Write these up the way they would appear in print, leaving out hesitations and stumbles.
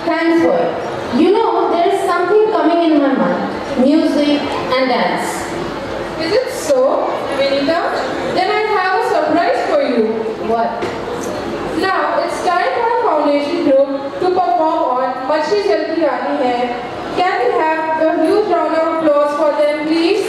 Thanks for it. You know, there is something coming in my mind. Music and dance. Is it so, Vinita? Then I have a surprise for you. What? Now it's time for a foundation group to perform on Machli Jalti Rani Hai. Can we have a huge round of applause for them, please?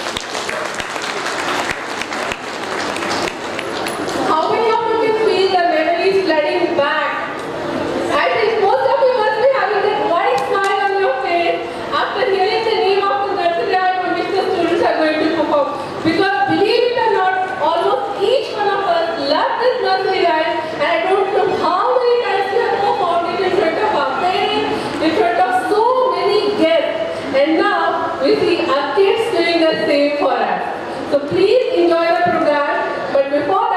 How many of you can feel the memories flooding back? I think most of you must be having that wide smile on your face after hearing the name of the nursery rhyme on which the students are going to perform. Because believe it or not, almost each one of us loves this nursery rhyme, and I don't know how many times we have performed it in front of our parents, in front of so many guests, and now we see our kids doing the same for us. So please enjoy the program, but before